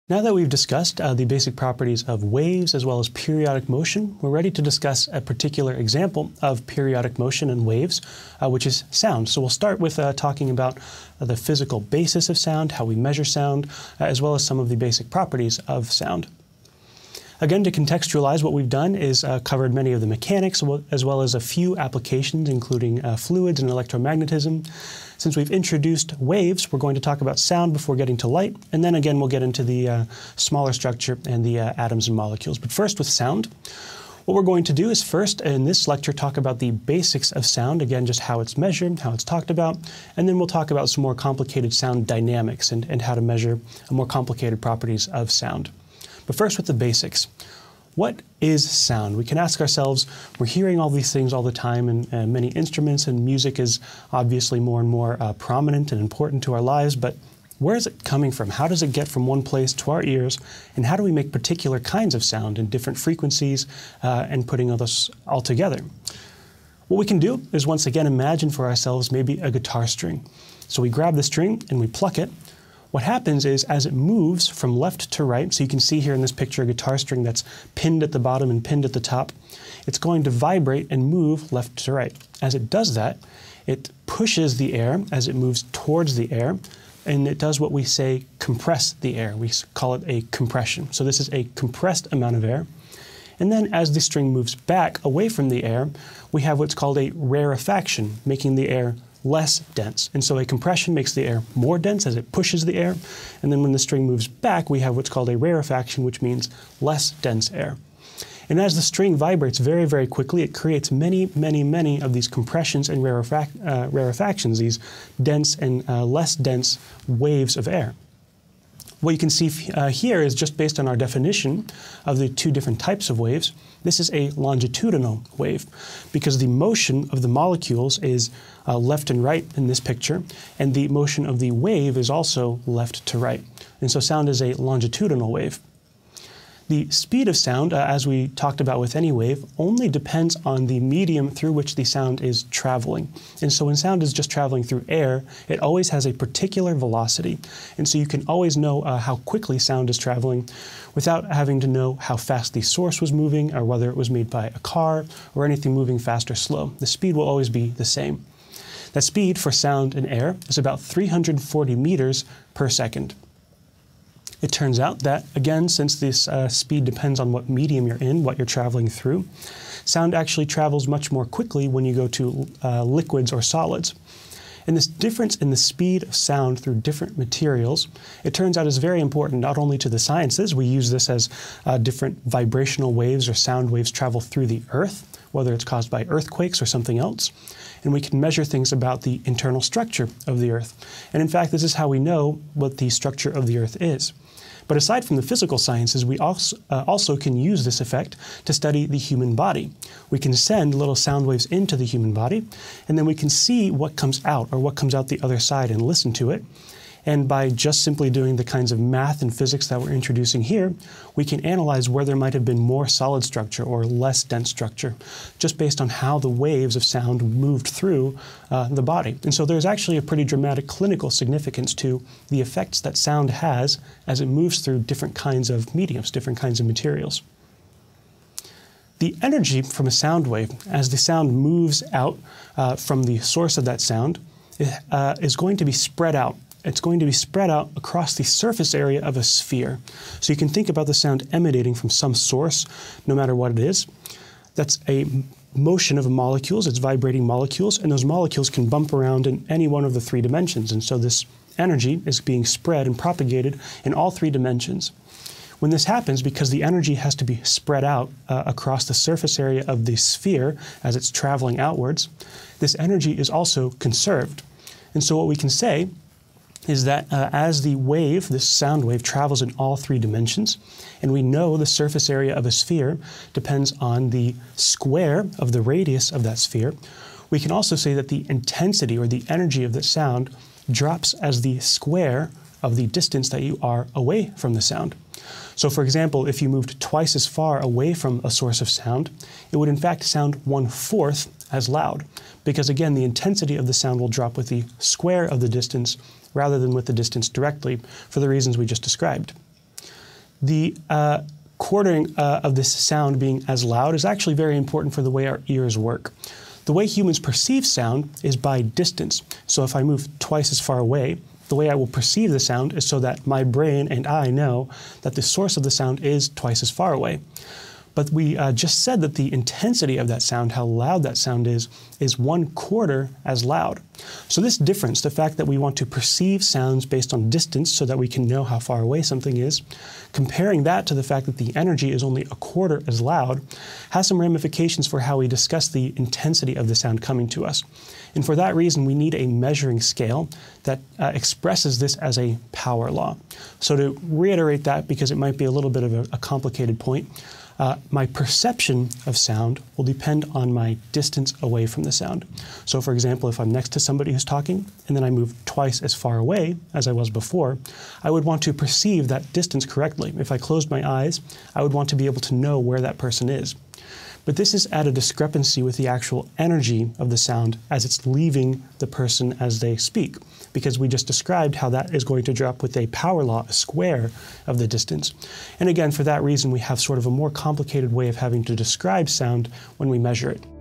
Now that we've discussed the basic properties of waves as well as periodic motion, we're ready to discuss a particular example of periodic motion and waves, which is sound. So we'll start with talking about the physical basis of sound, how we measure sound, as well as some of the basic properties of sound. Again, to contextualize, what we've done is covered many of the mechanics as well as a few applications, including fluids and electromagnetism. Since we've introduced waves, we're going to talk about sound before getting to light, and then again we'll get into the smaller structure and the atoms and molecules. But first with sound, what we're going to do is first in this lecture talk about the basics of sound, again just how it's measured, how it's talked about, and then we'll talk about some more complicated sound dynamics and how to measure more complicated properties of sound. But first with the basics. What is sound? We can ask ourselves, we're hearing all these things all the time in many instruments, and music is obviously more and more prominent and important to our lives, but where is it coming from? How does it get from one place to our ears? And how do we make particular kinds of sound in different frequencies and putting all this all together? What we can do is once again imagine for ourselves maybe a guitar string. So we grab the string and we pluck it. What happens is as it moves from left to right, so you can see here in this picture a guitar string that's pinned at the bottom and pinned at the top, it's going to vibrate and move left to right. As it does that, it pushes the air as it moves towards the air, and it does what we say compress the air. We call it a compression. So this is a compressed amount of air. And then as the string moves back away from the air, we have what's called a rarefaction, making the air less dense. And so a compression makes the air more dense as it pushes the air. And then when the string moves back, we have what's called a rarefaction, which means less dense air. And as the string vibrates very, very quickly, it creates many, many, many of these compressions and rarefactions, these dense and less dense waves of air. What you can see here is just based on our definition of the two different types of waves. This is a longitudinal wave because the motion of the molecules is left and right in this picture, and the motion of the wave is also left to right. And so sound is a longitudinal wave. The speed of sound, as we talked about with any wave, only depends on the medium through which the sound is traveling. And so when sound is just traveling through air, it always has a particular velocity. And so you can always know how quickly sound is traveling without having to know how fast the source was moving or whether it was made by a car or anything moving fast or slow. The speed will always be the same. That speed for sound in air is about 340 meters per second. It turns out that, again, since this speed depends on what medium you're in, what you're traveling through, sound actually travels much more quickly when you go to liquids or solids. And this difference in the speed of sound through different materials, it turns out is very important not only to the sciences. We use this as different vibrational waves or sound waves travel through the earth, whether it's caused by earthquakes or something else. And we can measure things about the internal structure of the earth. And in fact, this is how we know what the structure of the earth is. But aside from the physical sciences, we also can use this effect to study the human body. We can send little sound waves into the human body, and then we can see what comes out or what comes out the other side and listen to it. And by just simply doing the kinds of math and physics that we're introducing here, we can analyze where there might have been more solid structure or less dense structure, just based on how the waves of sound moved through the body. And so there's actually a pretty dramatic clinical significance to the effects that sound has as it moves through different kinds of mediums, different kinds of materials. The energy from a sound wave, as the sound moves out from the source of that sound, is going to be spread out. It's going to be spread out across the surface area of a sphere. So you can think about the sound emanating from some source, no matter what it is. That's a motion of molecules, it's vibrating molecules, and those molecules can bump around in any one of the three dimensions. And so this energy is being spread and propagated in all three dimensions. When this happens, because the energy has to be spread out across the surface area of the sphere as it's traveling outwards, this energy is also conserved. And so what we can say is that as the wave, this sound wave, travels in all three dimensions, and we know the surface area of a sphere depends on the square of the radius of that sphere, we can also say that the intensity or the energy of the sound drops as the square of the distance that you are away from the sound. So for example, if you moved twice as far away from a source of sound, it would in fact sound 1/4 as loud, because again, the intensity of the sound will drop with the square of the distance rather than with the distance directly for the reasons we just described. The quartering of this sound being as loud is actually very important for the way our ears work. The way humans perceive sound is by distance. So if I move twice as far away, the way I will perceive the sound is so that my brain and I know that the source of the sound is twice as far away. But we just said that the intensity of that sound, how loud that sound is 1/4 as loud. So this difference, the fact that we want to perceive sounds based on distance so that we can know how far away something is, comparing that to the fact that the energy is only 1/4 as loud, has some ramifications for how we discuss the intensity of the sound coming to us. And for that reason, we need a measuring scale that expresses this as a power law. So to reiterate that, because it might be a little bit of a complicated point, my perception of sound will depend on my distance away from the sound. So for example, if I'm next to somebody who's talking and then I move twice as far away as I was before, I would want to perceive that distance correctly. If I closed my eyes, I would want to be able to know where that person is. But this is at a discrepancy with the actual energy of the sound as it's leaving the person as they speak, because we just described how that is going to drop with a power law, a square of the distance. And again, for that reason, we have sort of a more complicated way of having to describe sound when we measure it.